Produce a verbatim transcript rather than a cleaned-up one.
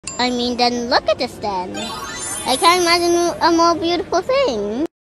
I mean, then look at this then. I can't imagine a more beautiful thing.